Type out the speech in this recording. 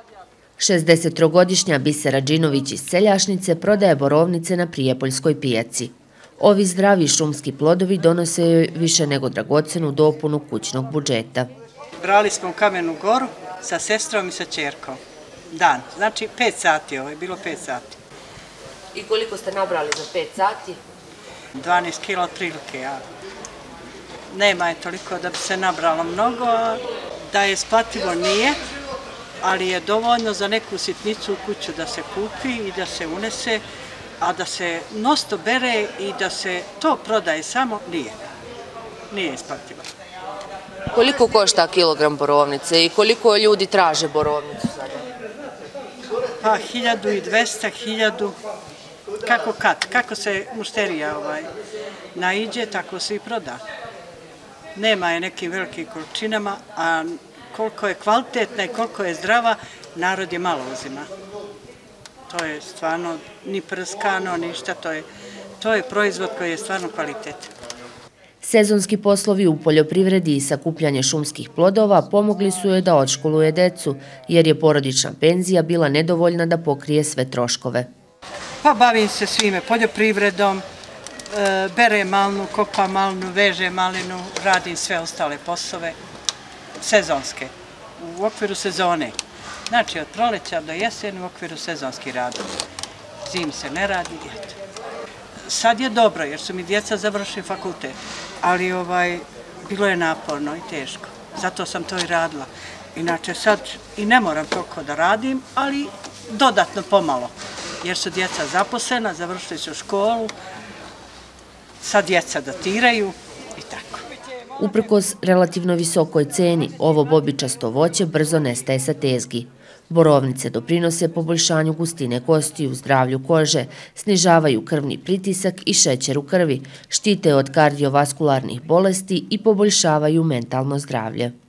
63-godišnja Bisera Đinović iz Celjašnice prodaje borovnice na Prijepoljskoj pijaci. Ovi zdravi šumski plodovi donose joj više nego dragocenu dopunu kućnog budžeta. Brali smo u Kamenu Goru sa sestrom i sa ćerkom. Dan, znači 5 sati, ovo je bilo 5 sati. I koliko ste nabrali za 5 sati? 12 kila otprilike, ja. Nema je toliko da bi se nabralo mnogo, da je isplativo nije, ali je dovoljno za neku sitnicu u kuću da se kupi i da se unese, a da se nosto bere i da se to prodaje samo nije. Nije isplativo. Koliko košta kilogram borovnice i koliko ljudi traže borovnicu sada? Pa 1200, 1000, kako se mušterija naiđe, tako se i proda. Nema je nekim velikim količinama, a koliko je kvalitetna i koliko je zdrava, narod je malo uzima. To je stvarno ni prskano, ništa, to je proizvod koji je stvarno kvalitetan. Sezonski poslovi u poljoprivredi i sakupljanje šumskih plodova pomogli su joj da odškoluje decu, jer je porodična penzija bila nedovoljna da pokrije sve troškove. Pa bavim se svime, poljoprivredom, berem malnu, kopam malnu, vežem malinu, radim sve ostale poslove, sezonske, u okviru sezone. Znači, od proleća do jeseni u okviru sezonski rada. Zim se ne radi, eto. Sad je dobro, jer su mi djeca završili fakultet, ali bilo je naporno i teško. Zato sam to i radila. Inače, sad i ne moram toliko da radim, ali dodatno pomalo, jer su djeca zaposlena, završili su školu, sad djeca datiraju i tako. Uprkos relativno visokoj ceni, ovo bobičasto voće brzo nestaje sa tezgi. Borovnice doprinose poboljšanju gustine kostiju, zdravlju kože, snižavaju krvni pritisak i šećer u krvi, štite od kardiovaskularnih bolesti i poboljšavaju mentalno zdravlje.